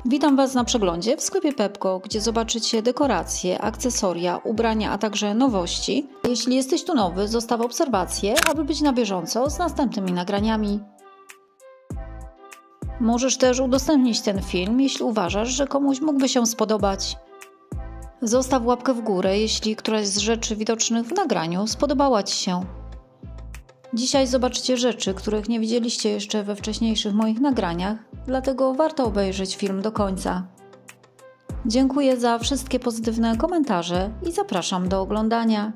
Witam Was na przeglądzie w sklepie Pepco, gdzie zobaczycie dekoracje, akcesoria, ubrania, a także nowości. Jeśli jesteś tu nowy, zostaw obserwację, aby być na bieżąco z następnymi nagraniami. Możesz też udostępnić ten film, jeśli uważasz, że komuś mógłby się spodobać. Zostaw łapkę w górę, jeśli któraś z rzeczy widocznych w nagraniu spodobała Ci się. Dzisiaj zobaczycie rzeczy, których nie widzieliście jeszcze we wcześniejszych moich nagraniach, dlatego warto obejrzeć film do końca. Dziękuję za wszystkie pozytywne komentarze i zapraszam do oglądania.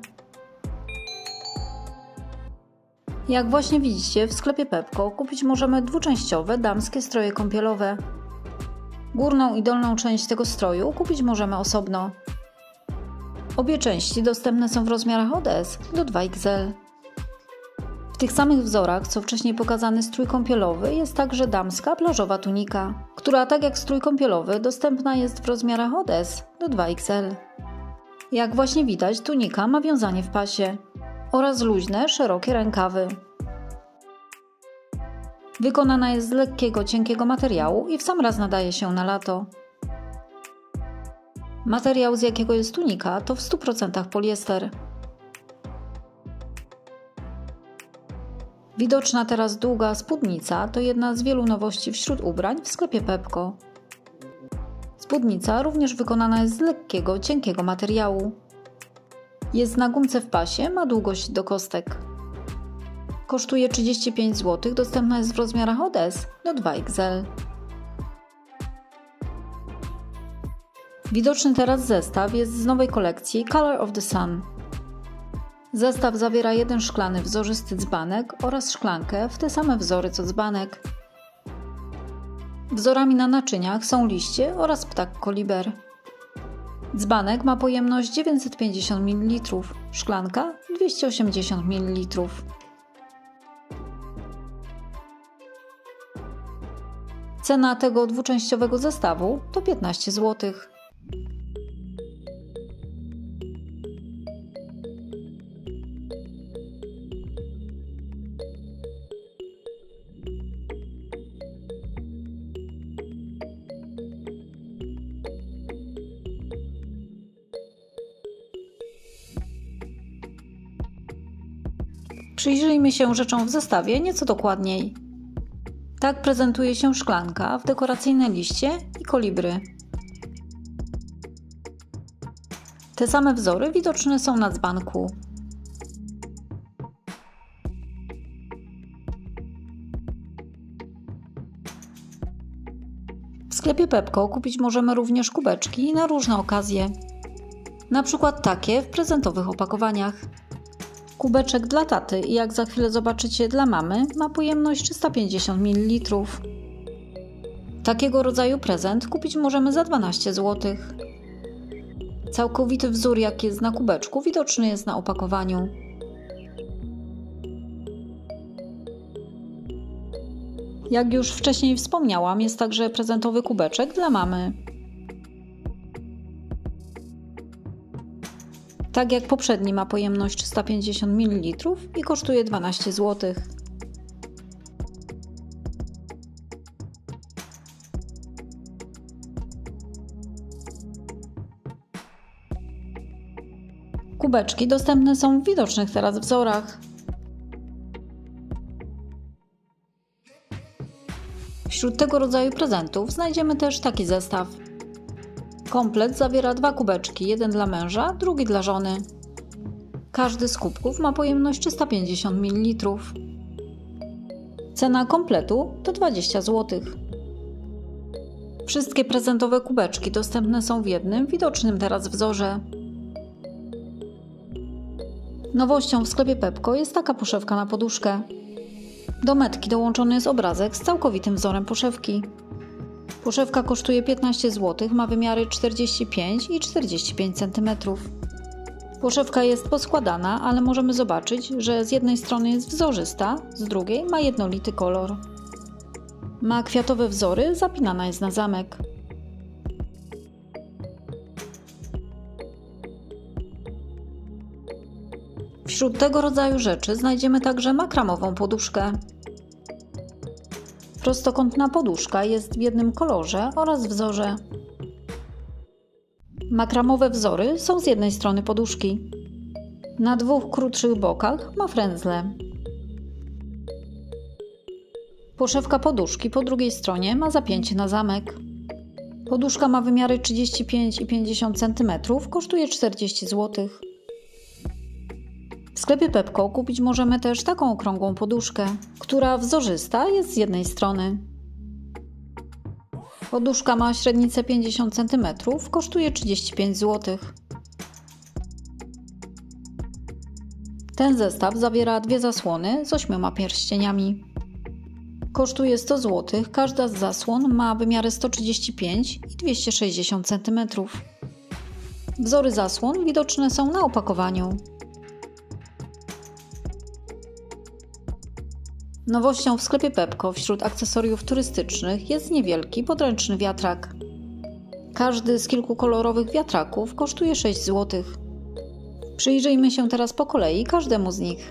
Jak właśnie widzicie, w sklepie Pepco kupić możemy dwuczęściowe damskie stroje kąpielowe. Górną i dolną część tego stroju kupić możemy osobno. Obie części dostępne są w rozmiarach od S do 2XL. W tych samych wzorach, co wcześniej pokazany strój kąpielowy, jest także damska plażowa tunika, która tak jak strój kąpielowy dostępna jest w rozmiarach od S do 2XL. Jak właśnie widać, tunika ma wiązanie w pasie oraz luźne, szerokie rękawy. Wykonana jest z lekkiego, cienkiego materiału i w sam raz nadaje się na lato. Materiał, z jakiego jest tunika, to w 100% poliester. Widoczna teraz długa spódnica to jedna z wielu nowości wśród ubrań w sklepie Pepco. Spódnica również wykonana jest z lekkiego, cienkiego materiału. Jest na gumce w pasie, ma długość do kostek. Kosztuje 35 zł, dostępna jest w rozmiarach od S do 2XL. Widoczny teraz zestaw jest z nowej kolekcji Color of the Sun. Zestaw zawiera jeden szklany wzorzysty dzbanek oraz szklankę w te same wzory co dzbanek. Wzorami na naczyniach są liście oraz ptak koliber. Dzbanek ma pojemność 950 ml, szklanka 280 ml. Cena tego dwuczęściowego zestawu to 15 zł. Przyjrzyjmy się rzeczom w zestawie nieco dokładniej. Tak prezentuje się szklanka w dekoracyjne liście i kolibry. Te same wzory widoczne są na dzbanku. W sklepie Pepco kupić możemy również kubeczki na różne okazje. Na przykład takie w prezentowych opakowaniach. Kubeczek dla taty i jak za chwilę zobaczycie dla mamy ma pojemność 350 ml. Takiego rodzaju prezent kupić możemy za 12 zł. Całkowity wzór jaki jest na kubeczku widoczny jest na opakowaniu. Jak już wcześniej wspomniałam, jest także prezentowy kubeczek dla mamy. Tak jak poprzedni ma pojemność 350 ml i kosztuje 12 zł. Kubeczki dostępne są w widocznych teraz wzorach. Wśród tego rodzaju prezentów znajdziemy też taki zestaw. Komplet zawiera dwa kubeczki, jeden dla męża, drugi dla żony. Każdy z kubków ma pojemność 350 ml. Cena kompletu to 20 zł. Wszystkie prezentowe kubeczki dostępne są w jednym, widocznym teraz wzorze. Nowością w sklepie Pepco jest taka poszewka na poduszkę. Do metki dołączony jest obrazek z całkowitym wzorem poszewki. Poszewka kosztuje 15 zł, ma wymiary 45 i 45 cm. Poszewka jest poskładana, ale możemy zobaczyć, że z jednej strony jest wzorzysta, z drugiej ma jednolity kolor. Ma kwiatowe wzory, zapinana jest na zamek. Wśród tego rodzaju rzeczy znajdziemy także makramową poduszkę. Prostokątna poduszka jest w jednym kolorze oraz wzorze. Makramowe wzory są z jednej strony poduszki. Na dwóch krótszych bokach ma frędzle. Poszewka poduszki po drugiej stronie ma zapięcie na zamek. Poduszka ma wymiary 35 i 50 cm, kosztuje 40 zł. W sklepie Pepco kupić możemy też taką okrągłą poduszkę, która wzorzysta jest z jednej strony. Poduszka ma średnicę 50 cm, kosztuje 35 zł. Ten zestaw zawiera dwie zasłony z 8 pierścieniami. Kosztuje 100 zł, każda z zasłon ma wymiary 135 i 260 cm. Wzory zasłon widoczne są na opakowaniu. Nowością w sklepie Pepco wśród akcesoriów turystycznych jest niewielki podręczny wiatrak. Każdy z kilku kolorowych wiatraków kosztuje 6 zł. Przyjrzyjmy się teraz po kolei każdemu z nich.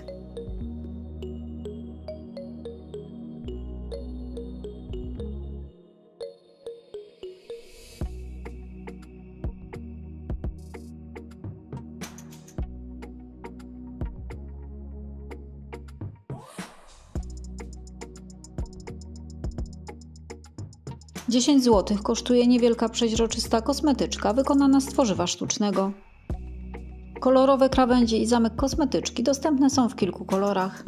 $10 zł kosztuje niewielka przeźroczysta kosmetyczka wykonana z tworzywa sztucznego. Kolorowe krawędzie i zamek kosmetyczki dostępne są w kilku kolorach.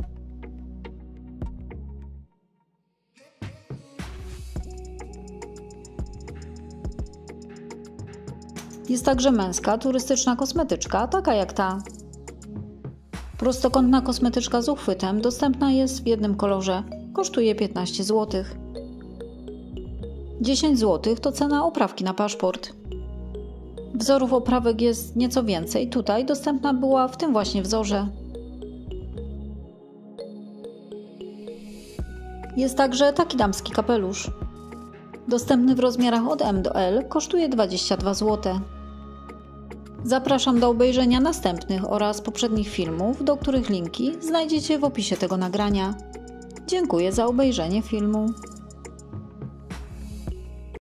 Jest także męska turystyczna kosmetyczka, taka jak ta. Prostokątna kosmetyczka z uchwytem dostępna jest w jednym kolorze, kosztuje 15 zł. 10 zł to cena oprawki na paszport. Wzorów oprawek jest nieco więcej, tutaj dostępna była w tym właśnie wzorze. Jest także taki damski kapelusz. Dostępny w rozmiarach od M do L, kosztuje 22 zł. Zapraszam do obejrzenia następnych oraz poprzednich filmów, do których linki znajdziecie w opisie tego nagrania. Dziękuję za obejrzenie filmu.